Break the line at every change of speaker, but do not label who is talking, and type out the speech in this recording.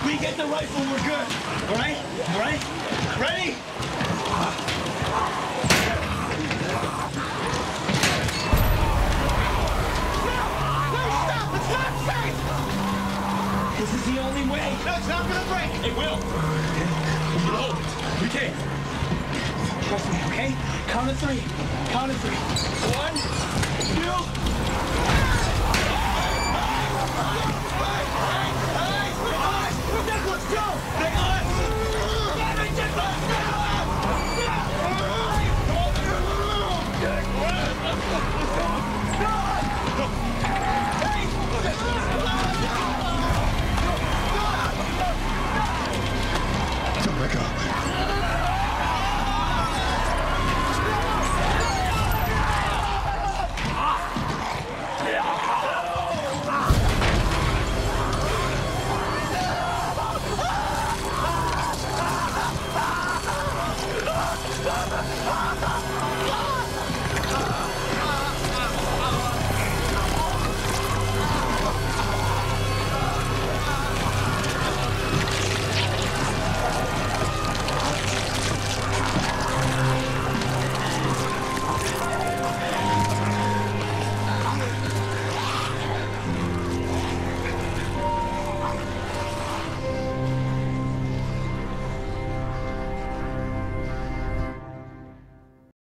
We get the rifle, we're good. All right? All right? Ready?
No, stop! It's not safe!
This is the only way.
No, it's not gonna break!
It will. No, we can't.
Trust me, okay? Count of three. Count of three.
1, 2.